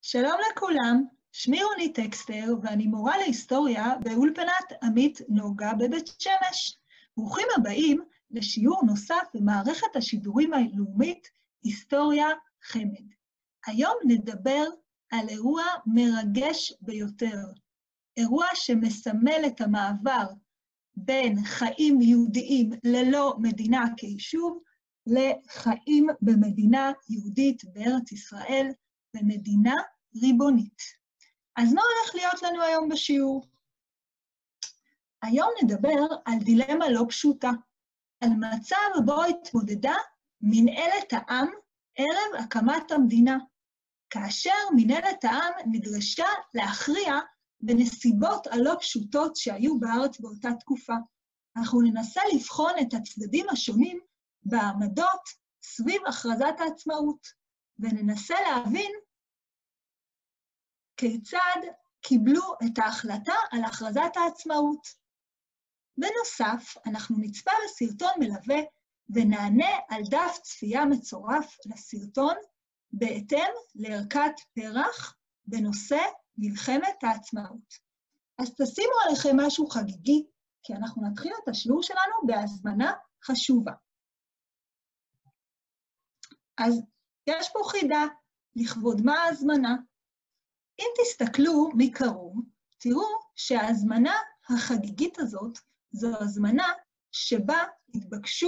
שלום לכולם, שמי רונית טקסטר ואני מורה להיסטוריה באולפנת עמית נוגה בבית שמש. ברוכים הבאים לשיעור נוסף במערכת השידורים הלאומית היסטוריה חמד. היום נדבר על אירוע מרגש ביותר, אירוע שמסמל את המעבר בין חיים יהודיים ללא מדינה כיישוב, לחיים במדינה יהודית בארץ ישראל, במדינה ריבונית. אז מה הולך להיות לנו היום בשיעור? היום נדבר על דילמה לא פשוטה, על מצב בו התמודדה מנהלת העם ערב הקמת המדינה, כאשר מנהלת העם נדרשה להכריע בנסיבות הלא פשוטות שהיו בארץ באותה תקופה. אנחנו ננסה לבחון את הצדדים השונים בעמדות סביב הכרזת העצמאות, וננסה להבין כיצד קיבלו את ההחלטה על הכרזת העצמאות. בנוסף, אנחנו נצפה בסרטון מלווה ונענה על דף צפייה מצורף לסרטון בהתאם לערכת פרח בנושא מלחמת העצמאות. אז תשימו עליכם משהו חגיגי, כי אנחנו נתחיל את השיעור שלנו בהזמנה חשובה. אז יש פה חידה, לכבוד מה ההזמנה? אם תסתכלו מקרוב, תראו שההזמנה החגיגית הזאת זו הזמנה שבה התבקשו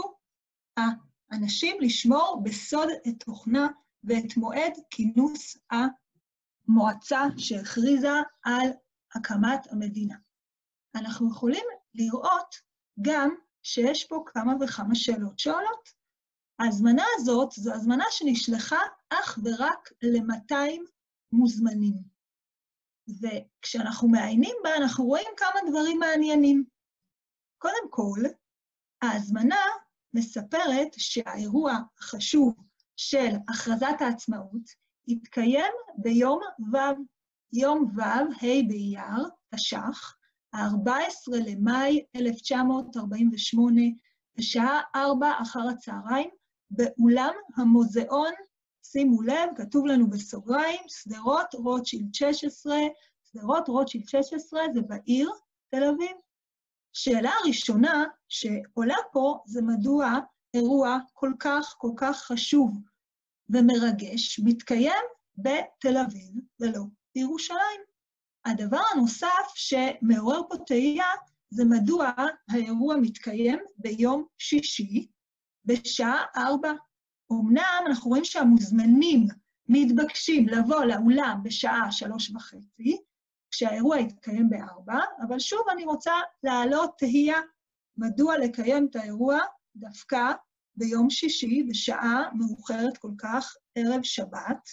האנשים לשמור בסוד את תוכנה ואת מועד כינוס המועצה שהכריזה על הקמת המדינה. אנחנו יכולים לראות גם שיש פה כמה וכמה שאלות שעולות. ההזמנה הזאת זו הזמנה שנשלחה אך ורק ל-200 מוזמנים. וכשאנחנו מעיינים בה, אנחנו רואים כמה דברים מעניינים. קודם כל, ההזמנה מספרת שהאירוע החשוב של הכרזת העצמאות התקיים ביום ו', יום ו', ה' באייר, תש"ח, ה-14 למאי 1948, בשעה 4 אחר הצהריים, באולם המוזיאון, שימו לב, כתוב לנו בסוגריים, שדרות רוטשילד 16, שדרות רוטשילד 16 זה בעיר תל אביב. שאלה הראשונה שעולה פה זה מדוע אירוע כל כך חשוב ומרגש מתקיים בתל אביב ולא בירושלים. הדבר הנוסף שמעורר פה תהייה זה מדוע האירוע מתקיים ביום שישי בשעה 4. אמנם אנחנו רואים שהמוזמנים מתבקשים לבוא לאולם בשעה 3:30, כשהאירוע יתקיים ב-4, אבל שוב אני רוצה להעלות תהייה מדוע לקיים את האירוע דווקא ביום שישי בשעה מאוחרת כל כך, ערב שבת,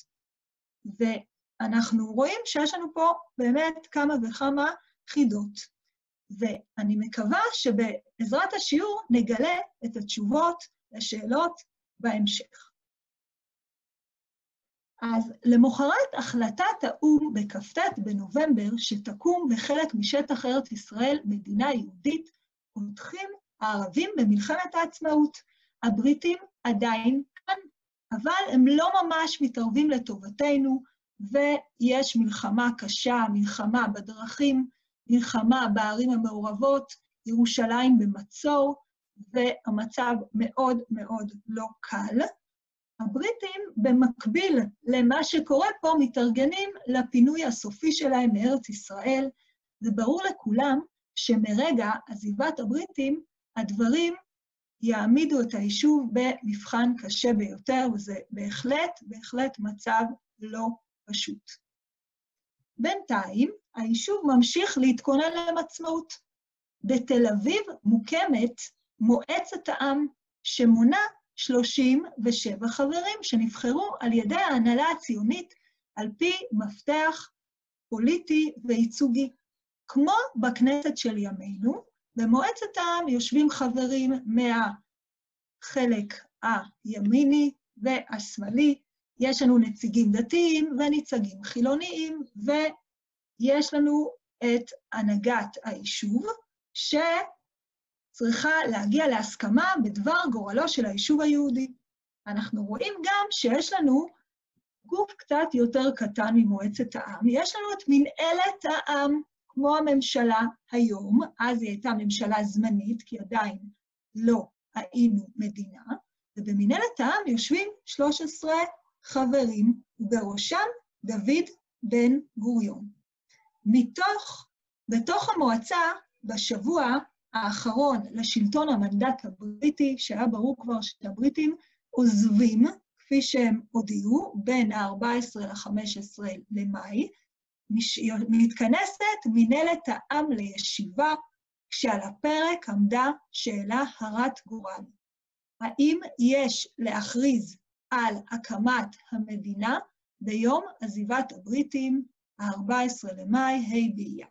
ואנחנו רואים שיש לנו פה באמת כמה וכמה חידות. ואני מקווה שבעזרת השיעור נגלה את התשובות לשאלות בהמשך. אז למחרת החלטת האו"ם בכ"ט בנובמבר שתקום בחלק משטח ארץ ישראל מדינה יהודית, פותחים הערבים במלחמת העצמאות. הבריטים עדיין כאן, אבל הם לא ממש מתערבים לטובתנו, ויש מלחמה קשה, מלחמה בדרכים, מלחמה בערים המעורבות, ירושלים במצור, והמצב מאוד מאוד לא קל. הבריטים במקביל למה שקורה פה מתארגנים לפינוי הסופי שלהם מארץ ישראל, וברור לכולם שמרגע עזיבת הבריטים הדברים יעמידו את היישוב במבחן קשה ביותר, וזה בהחלט מצב לא פשוט. בינתיים היישוב ממשיך להתכונן לעצמאות. בתל אביב מוקמת מועצת העם שמונה 37 חברים שנבחרו על ידי ההנהלה הציונית על פי מפתח פוליטי וייצוגי. כמו בכנסת של ימינו, במועצת העם יושבים חברים מהחלק הימיני והשמאלי, יש לנו נציגים דתיים ונציגים חילוניים, ויש לנו את הנהגת היישוב, צריכה להגיע להסכמה בדבר גורלו של היישוב היהודי. אנחנו רואים גם שיש לנו גוף קצת יותר קטן ממועצת העם. יש לנו את מנהלת העם, כמו הממשלה היום, אז היא הייתה ממשלה זמנית, כי עדיין לא היינו מדינה, ובמנהלת העם יושבים 13 חברים, ובראשם דוד בן גוריון. בתוך המועצה, בשבוע האחרון לשלטון המנדט הבריטי, שהיה ברור כבר שהבריטים עוזבים, כפי שהם הודיעו, בין ה-14 ל-15 למאי, מתכנסת מנהלת העם לישיבה, כשעל הפרק עמדה שאלה הרת גורל. האם יש להכריז על הקמת המדינה ביום עזיבת הבריטים, ה-14 למאי, ה' באייר?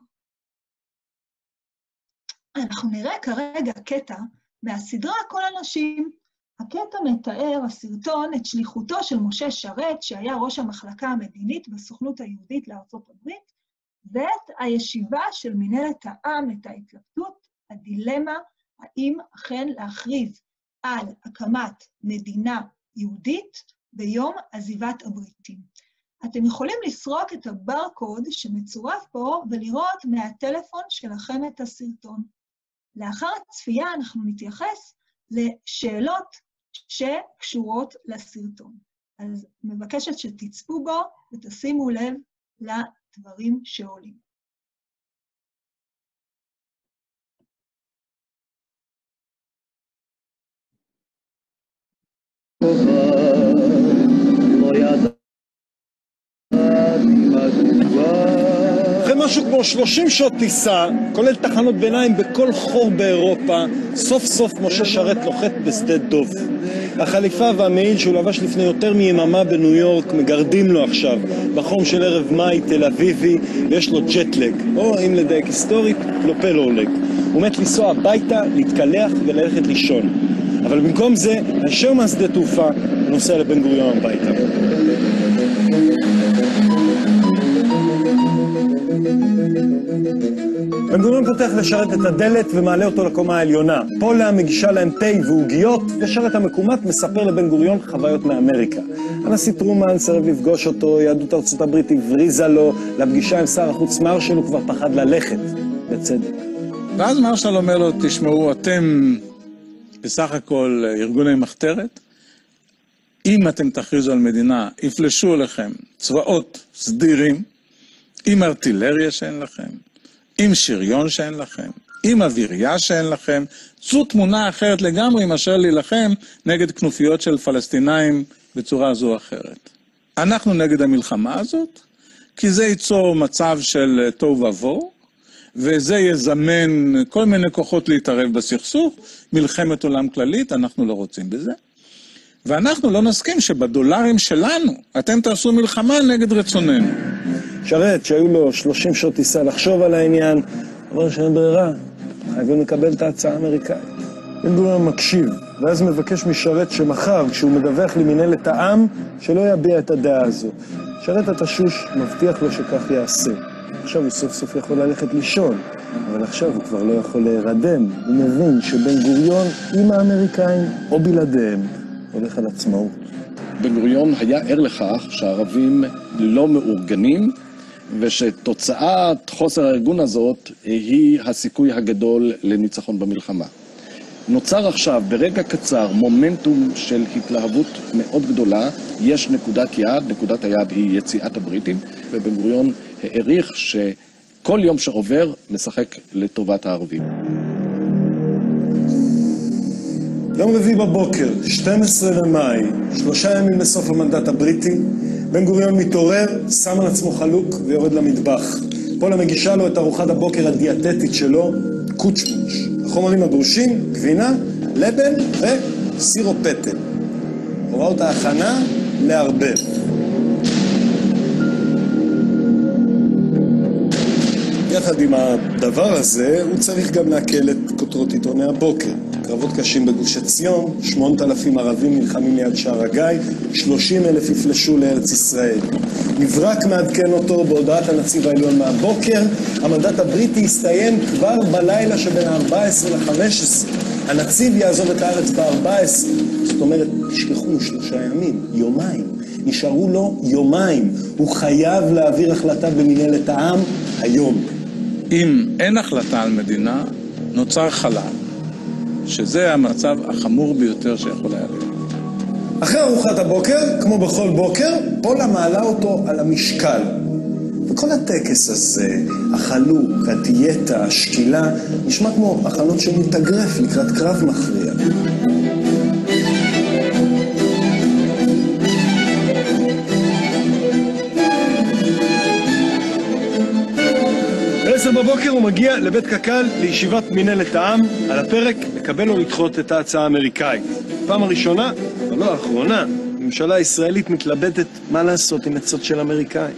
אנחנו נראה כרגע קטע מהסדרה כל אנשים. הקטע מתאר, הסרטון, את שליחותו של משה שרת, שהיה ראש המחלקה המדינית בסוכנות היהודית לארצות הברית, ואת הישיבה של מנהלת העם, את ההתלבטות, הדילמה, האם אכן להכריז על הקמת מדינה יהודית ביום עזיבת הבריטים. אתם יכולים לסרוק את הברקוד שמצורף פה ולראות מהטלפון שלכם את הסרטון. לאחר הצפייה אנחנו נתייחס לשאלות שקשורות לסרטון. אז מבקשת שתצפו בו ותשימו לב לדברים שעולים. אחרי משהו כמו 30 שעות טיסה, כולל תחנות ביניים בכל חור באירופה, סוף סוף משה שרת לוחת בשדה דוב. החליפה והמעיל שהוא לבש לפני יותר מיממה בניו יורק מגרדים לו עכשיו בחום של ערב מאי תל אביבי, ויש לו ג'טלג, או אם לדייק היסטורית, קלופלולג. הוא מת לנסוע הביתה, להתקלח וללכת לישון. אבל במקום זה, הישר מהשדה תעופה, הוא נוסע לבן גוריון הביתה. בן גוריון פותח לשרת את הדלת ומעלה אותו לקומה העליונה. פולה מגישה להם תה ועוגיות, ושרת המקומת מספר לבן גוריון חוויות מאמריקה. הנשיא טרומן סירב לפגוש אותו, יהדות ארצות הברית הבריזה לו, לפגישה עם שר החוץ מרשל הוא כבר פחד ללכת, בצדק. ואז מרשל אומר לו, תשמעו, אתם בסך הכל ארגוני מחתרת, אם אתם תכריזו על מדינה, יפלשו לכם צבאות סדירים, עם ארטילריה שאין לכם, עם שריון שאין לכם, עם אווירייה שאין לכם, זו תמונה אחרת לגמרי מאשר להילחם נגד כנופיות של פלסטינאים בצורה זו או אחרת. אנחנו נגד המלחמה הזאת, כי זה ייצור מצב של תוהו ובוהו, וזה יזמן כל מיני כוחות להתערב בסכסוך, מלחמת עולם כללית, אנחנו לא רוצים בזה. ואנחנו לא נסכים שבדולרים שלנו אתם תעשו מלחמה נגד רצוננו. שרת, שהיו לו 30 שעות טיסה לחשוב על העניין, אמר שאין ברירה, חייבים לקבל את ההצעה האמריקאית. בן גוריון מקשיב, ואז מבקש משרת שמחר, כשהוא מדווח למנהלת העם, שלא יביע את הדעה הזו. שרת התשוש מבטיח לו שכך יעשה. עכשיו הוא סוף סוף יכול ללכת לישון, אבל עכשיו הוא כבר לא יכול להירדם. הוא מבין שבן גוריון עם האמריקאים או בלעדיהם הולך על עצמאות. בן גוריון היה ער לכך שהערבים לא מאורגנים, ושתוצאת חוסר הארגון הזאת היא הסיכוי הגדול לניצחון במלחמה. נוצר עכשיו ברגע קצר מומנטום של התלהבות מאוד גדולה, יש נקודת יעד, נקודת היעד היא יציאת הבריטים, ובן גוריון העריך שכל יום שעובר משחק לטובת הערבים. יום רביעי בבוקר, 12 למאי, 3 ימים לסוף המנדט הבריטי, בן גוריון מתעורר, שם על עצמו חלוק ויורד למטבח. פולה מגישה לו את ארוחת הבוקר הדיאטטית שלו, קוצ'מוש. החומרים הדרושים, גבינה, לבן וסירו פטל. הוראות ההכנה לערבב. יחד עם הדבר הזה, הוא צריך גם להקל את כותרות עיתוני הבוקר. קרבות קשים בגוש עציון, 8,000 ערבים נלחמים ליד שער הגיא, 30,000 יפלשו לארץ ישראל. מברק מעדכן אותו בהודעת הנציב העליון מהבוקר, המנדט הבריטי הסתיים כבר בלילה שבין ה-14 ל-15. הנציב יעזוב את הארץ ב-14, זאת אומרת, תשכחו 3 ימים, יומיים. נשארו לו יומיים. הוא חייב להעביר החלטה במנהלת העם היום. אם אין החלטה על מדינה, נוצר חלל, שזה המצב החמור ביותר שיכול היה להיות. אחרי ארוחת הבוקר, כמו בכל בוקר, פולה מעלה אותו על המשקל. וכל הטקס הזה, החלוק, הדיאטה, השקילה, נשמע כמו הכנות של מתאגרף לקראת קרב מכריע. ב-10 בבוקר הוא מגיע לבית קק"ל לישיבת מנהלת העם. על הפרק לקבל או לדחות את ההצעה האמריקאית. פעם הראשונה, אבל לא האחרונה, הממשלה הישראלית מתלבטת מה לעשות עם עצות של אמריקאים.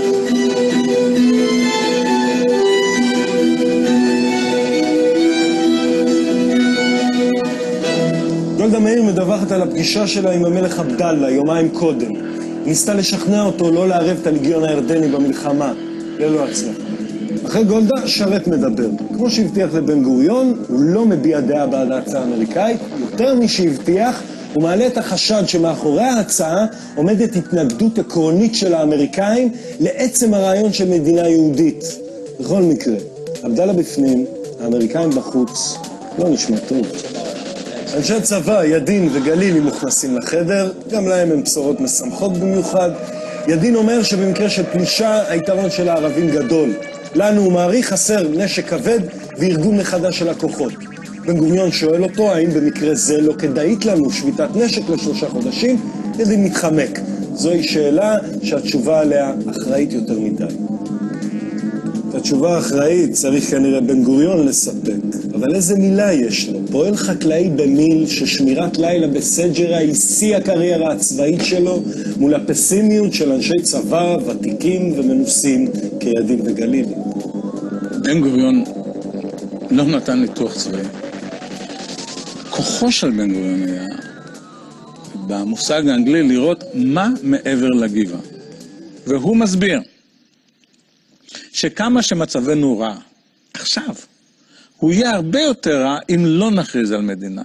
גולדה מאיר מדווחת על הפגישה שלה עם המלך עבדאללה יומיים קודם. היא ניסתה לשכנע אותו לא לערב את הלגיון הירדני במלחמה, ללא הצלחה. אחרי גולדה, שרת מדבר. כמו שהבטיח לבן גוריון, הוא לא מביע דעה בעד ההצעה האמריקאית. יותר משהבטיח, הוא מעלה את החשד שמאחורי ההצעה עומדת התנגדות עקרונית של האמריקאים לעצם הרעיון של מדינה יהודית. בכל מקרה, עבדאללה בפנים, האמריקאים בחוץ, לא נשמע טוב. אנשי הצבא, ידין וגלילי מוכנסים לחדר, גם להם הם בשורות משמחות במיוחד. ידין אומר שבמקרה של פלישה, היתרון של הערבים גדול. לנו הוא מעריך חסר נשק כבד וארגון מחדש של הכוחות. בן גוריון שואל אותו האם במקרה זה לא כדאית לנו שביתת נשק ל3 חודשים, ידין מתחמק. זוהי שאלה שהתשובה עליה אחראית יותר מדי. את התשובה האחראית צריך כנראה בן גוריון לספק. אבל איזה מילה יש לו? פועל חקלאי במיל ששמירת לילה בסג'רה היא שיא הקריירה הצבאית שלו מול הפסימיות של אנשי צבא, ותיקים ומנוסים כידין וגלילי. בן גוריון לא נתן ניתוח צבאי. כוחו של בן גוריון היה במושג האנגלי לראות מה מעבר לגבעה. והוא מסביר שכמה שמצבנו רע עכשיו, הוא יהיה הרבה יותר רע אם לא נכריז על מדינה.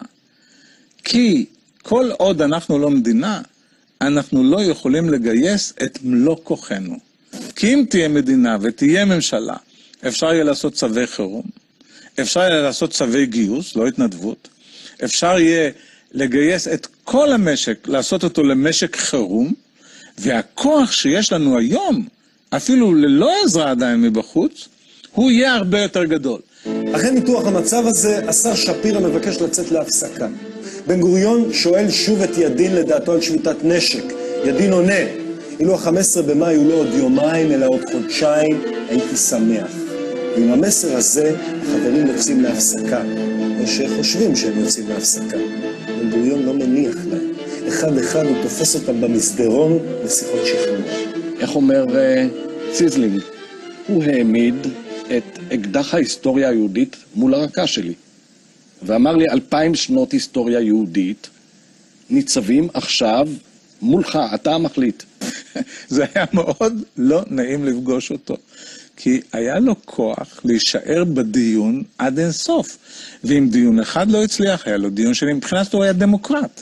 כי כל עוד אנחנו לא מדינה, אנחנו לא יכולים לגייס את מלוא כוחנו. כי אם תהיה מדינה ותהיה ממשלה, אפשר יהיה לעשות צווי חירום, אפשר יהיה לעשות צווי גיוס, לא התנדבות, אפשר יהיה לגייס את כל המשק, לעשות אותו למשק חירום, והכוח שיש לנו היום, אפילו ללא עזרה עדיין מבחוץ, הוא יהיה הרבה יותר גדול. אחרי ניתוח המצב הזה, השר שפירא מבקש לצאת להפסקה. בן גוריון שואל שוב את ידין לדעתו על שביתת נשק. ידין עונה, אילו ה-15 במאי הוא לא עוד יומיים, אלא עוד חודשיים, הייתי שמח. ועם המסר הזה, החברים יוצאים להפסקה, או שחושבים שהם יוצאים להפסקה. בן גוריון לא מניח להם. אחד אחד הוא תופס אותם במסדרון לשיחות שכנוע. איך אומר ציזלינג? הוא העמיד את אקדח ההיסטוריה היהודית מול הרקה שלי. ואמר לי 2000 שנות היסטוריה יהודית ניצבים עכשיו מולך, אתה המחליט. זה היה מאוד לא נעים לפגוש אותו. כי היה לו כוח להישאר בדיון עד אין סוף. ואם דיון אחד לא הצליח, היה לו דיון שלי, מבחינת הוא היה דמוקרט.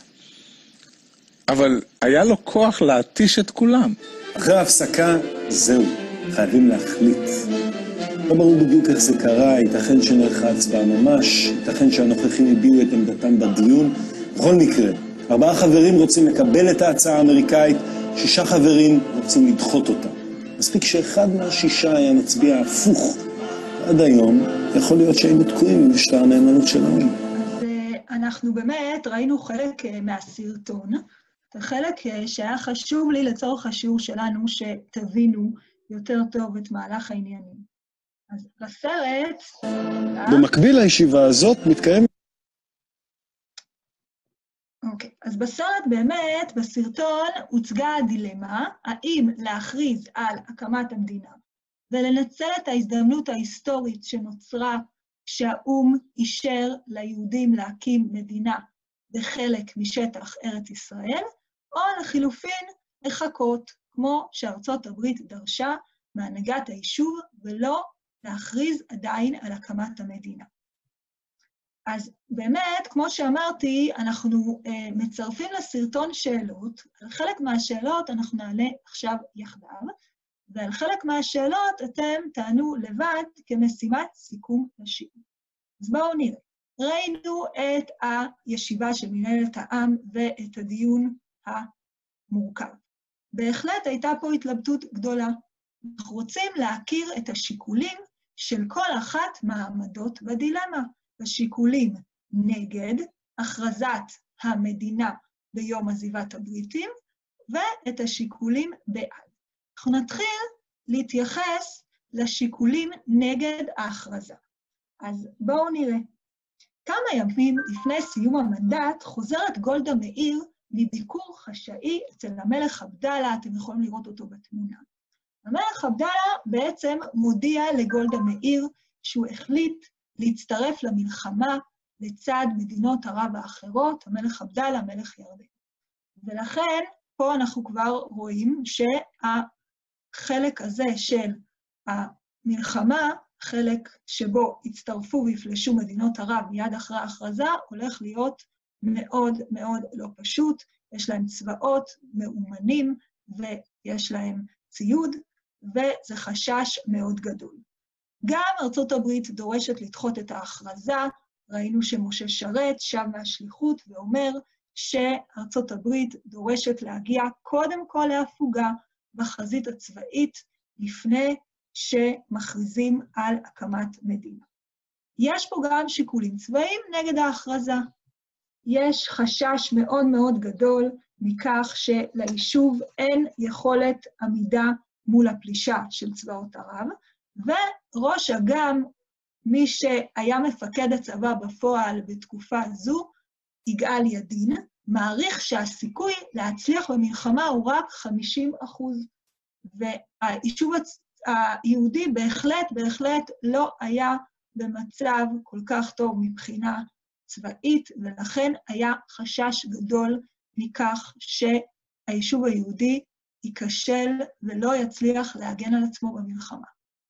אבל היה לו כוח להתיש את כולם. אחרי ההפסקה, זהו, חייבים להחליט. לא ברור בדיוק איך זה קרה, ייתכן שנערכה הצבעה ממש, ייתכן שהנוכחים הביעו את עמדתם בדיון. בכל מקרה, 4 חברים רוצים לקבל את ההצעה האמריקאית, 6 חברים רוצים לדחות אותה. מספיק שאחד מה6 היה מצביע הפוך. עד היום, יכול להיות שהיינו תקועים עם משטר הנאמנות שלנו. אז אנחנו באמת ראינו חלק מהסרטון, וחלק שהיה חשוב לי לצורך השיעור שלנו, שתבינו יותר טוב את מהלך העניינים. אז בסרט... במקביל לישיבה הזאת מתקיים... אוקיי, אז בסרט באמת, בסרטון, הוצגה הדילמה, האם להכריז על הקמת המדינה, ולנצל את ההזדמנות ההיסטורית שנוצרה כשהאו"ם אישר ליהודים להקים מדינה בחלק משטח ארץ ישראל, או לחילופין לחכות, כמו שארצות הברית דרשה מהנהגת היישוב, ולא להכריז עדיין על הקמת המדינה. אז באמת, כמו שאמרתי, אנחנו מצרפים לסרטון שאלות. על חלק מהשאלות אנחנו נענה עכשיו יחדיו, ועל חלק מהשאלות אתם תענו לבד כמשימת סיכום לשיעור. אז בואו נראה. ראינו את הישיבה של מנהלת העם ואת הדיון המורכב. בהחלט הייתה פה התלבטות גדולה. אנחנו רוצים להכיר את השיקולים של כל אחת מהעמדות בדילמה. השיקולים נגד הכרזת המדינה ביום עזיבת הבריטים, ואת השיקולים בעד. אנחנו נתחיל להתייחס לשיקולים נגד ההכרזה. אז בואו נראה. כמה ימים לפני סיום המנדט חוזרת גולדה מאיר מביקור חשאי אצל המלך עבדאללה, אתם יכולים לראות אותו בתמונה. המלך עבדאללה בעצם מודיע לגולדה מאיר שהוא החליט להצטרף למלחמה לצד מדינות ערב האחרות, המלך עבדאללה, מלך ירדן. ולכן פה אנחנו כבר רואים שהחלק הזה של המלחמה, חלק שבו הצטרפו ויפלשו מדינות ערב מיד אחרי ההכרזה, הולך להיות מאוד מאוד לא פשוט. יש להם צבאות מאומנים ויש להם ציוד, וזה חשש מאוד גדול. גם ארצות הברית דורשת לדחות את ההכרזה. ראינו שמשה שרת שב מהשליחות ואומר שארצות הברית דורשת להגיע קודם כל להפוגה בחזית הצבאית לפני שמכריזים על הקמת מדינה. יש פה גם שיקולים צבאיים נגד ההכרזה. יש חשש מאוד מאוד גדול מכך שליישוב אין יכולת עמידה מול הפלישה של צבאות ערב, וראש אג"ם, מי שהיה מפקד הצבא בפועל בתקופה זו, יגאל ידין, מעריך שהסיכוי להצליח במלחמה הוא רק 50%. והיישוב היהודי בהחלט לא היה במצב כל כך טוב מבחינה צבאית, ולכן היה חשש גדול מכך שהיישוב היהודי ייכשל ולא יצליח להגן על עצמו במלחמה.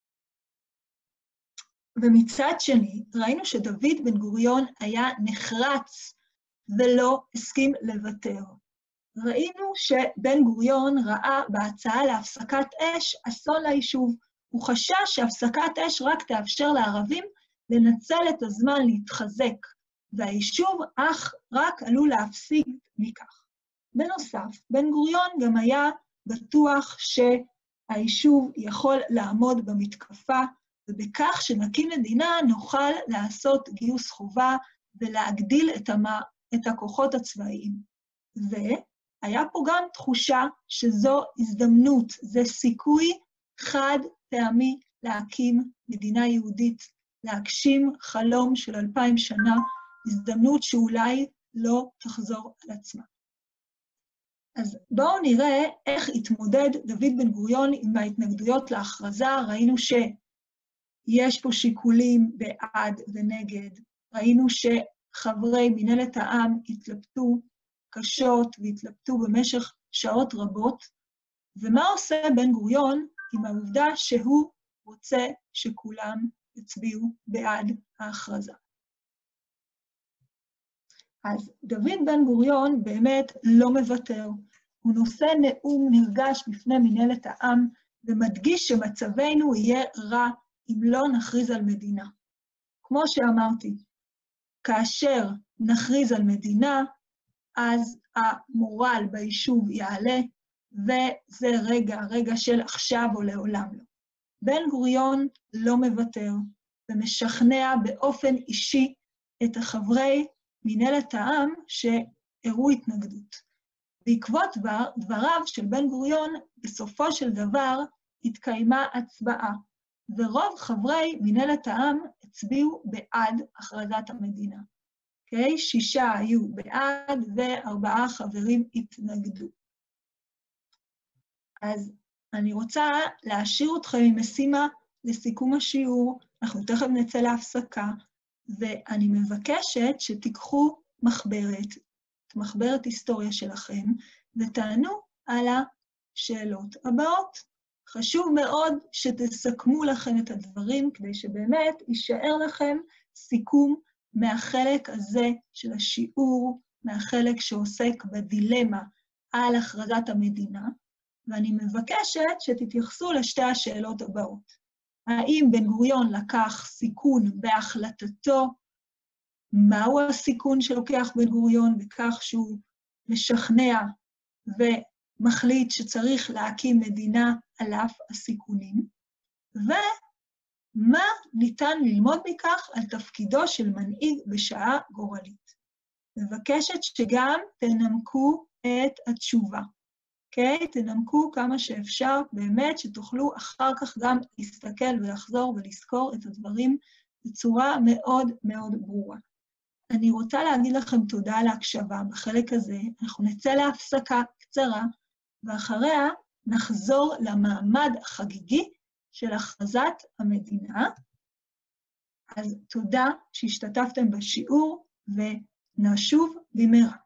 ומצד שני, ראינו שדוד בן גוריון היה נחרץ ולא הסכים לוותר. ראינו שבן גוריון ראה בהצעה להפסקת אש אסון ליישוב. הוא חשש שהפסקת אש רק תאפשר לערבים לנצל את הזמן להתחזק, והיישוב רק עלול להפסיק מכך. בנוסף, בן גוריון גם היה בטוח שהיישוב יכול לעמוד במתקפה, ובכך שנקים מדינה נוכל לעשות גיוס חובה ולהגדיל את הכוחות הצבאיים. והיה פה גם תחושה שזו הזדמנות, זה סיכוי חד פעמי להקים מדינה יהודית, להגשים חלום של 2000 שנה, הזדמנות שאולי לא תחזור על עצמה. אז בואו נראה איך התמודד דוד בן גוריון עם ההתנגדויות להכרזה. ראינו שיש פה שיקולים בעד ונגד. ראינו שחברי מנהלת העם התלבטו קשות והתלבטו במשך שעות רבות. ומה עושה בן גוריון עם העובדה שהוא רוצה שכולם יצביעו בעד ההכרזה? אז דוד בן גוריון באמת לא מוותר. הוא נושא נאום נרגש בפני מנהלת העם, ומדגיש שמצבנו יהיה רע אם לא נכריז על מדינה. כמו שאמרתי, כאשר נכריז על מדינה, אז המורל ביישוב יעלה, וזה רגע של עכשיו או לעולם לא. בן גוריון לא מוותר, ומשכנע באופן אישי את החברי מנהלת העם שהראו התנגדות. בעקבות דבריו של בן גוריון, בסופו של דבר התקיימה הצבעה, ורוב חברי מנהלת העם הצביעו בעד הכרזת המדינה. 6 היו בעד ו4 חברים התנגדו. אז אני רוצה להשאיר אתכם עם משימה לסיכום השיעור. אנחנו תכף נצא להפסקה, ואני מבקשת שתיקחו מחברת היסטוריה שלכם, ותענו על השאלות הבאות. חשוב מאוד שתסכמו לכם את הדברים, כדי שבאמת יישאר לכם סיכום מהחלק הזה של השיעור, מהחלק שעוסק בדילמה על הכרזת המדינה, ואני מבקשת שתתייחסו לשתי השאלות הבאות. האם בן גוריון לקח סיכון בהחלטתו? מהו הסיכון שלוקח בן גוריון בכך שהוא משכנע ומחליט שצריך להקים מדינה על אף הסיכונים? ומה ניתן ללמוד מכך על תפקידו של מנהיג בשעה גורלית? מבקשת שגם תנמקו את התשובה. אוקיי? תנמקו כמה שאפשר, באמת שתוכלו אחר כך גם להסתכל ולחזור ולזכור את הדברים בצורה מאוד מאוד ברורה. אני רוצה להגיד לכם תודה על ההקשבה בחלק הזה, אנחנו נצא להפסקה קצרה, ואחריה נחזור למעמד החגיגי של הכרזת המדינה. אז תודה שהשתתפתם בשיעור, ונשוב במהרה.